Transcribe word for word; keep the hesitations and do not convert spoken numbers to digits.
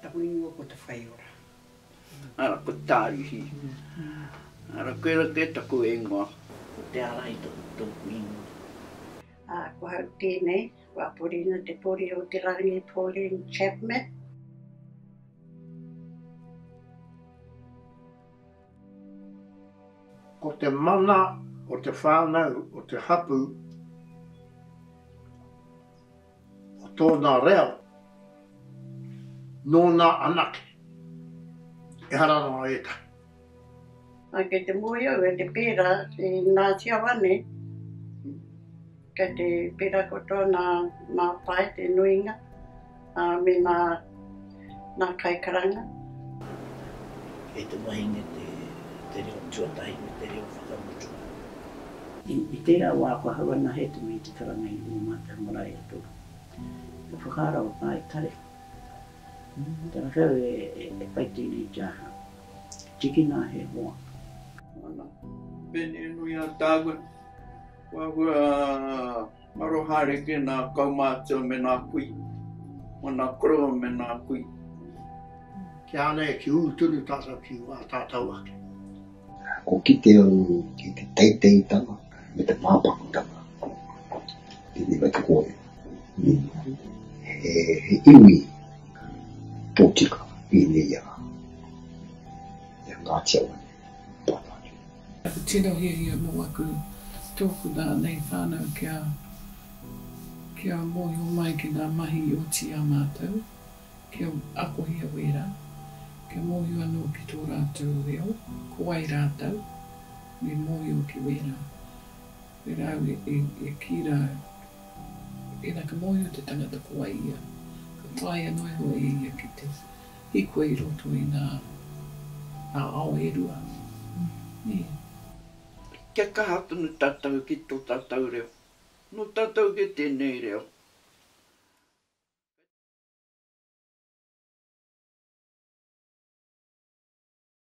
Taku ingoa ko te whai ora. Ara ko tārihi. Ara koe ra ke taku ingoa. Te arai tōku ingoa. A ko hau tēnei, wa porina te pori o te rangi Pauline Chapman. Ko te mana o te whānau o te hapu o tōna reo, nōna anake, e harana e ta. A ke te moio e te pera, e Ngāti Awa ne, ke te pera koto nā, nā pai, te nuinga, a me nā, nā kaikaranga. E te mahinga te, te reo tuatahi me te reo whakamutu. I, I tērā wā kua hawana he te mei te karanga i o mātai marae ato. E whakara o pai tare. Tēnā whiau e, e, e pai tēnei jaha. Tikina he hoa. Ana, pene nui a tāgua. Wa hua marohare ke nā Kaumātua me nā kui. O nā koroa me nā kui. Ke ana e ki ūturu tātou ki wā tātou ake. Ko ki te au, ki te teitei tanga, me te pāpaku tanga. Te niwa te koe. He, he iwi pōtika i nei a. E Ngāti Awa ne, pātaki. Aku tino hia hia mō aku tōku nā nei whānau kia, kia mōhio mai ki nā mahi o tia mātou, kia akohia wera. Ke mōhio anō ki tō rātou reo, ko ai rātou, me mōhio ki wera. Wera au e, e, e kira, e nā ka mōhio te tangata ko ai ia. Ka tai anō e hoa e ia ki te hiko i roto i nā, nā ao e rua. Yeah. Kia kaha tonu tātou ki tō tātou reo. No tātou ke tēnei reo.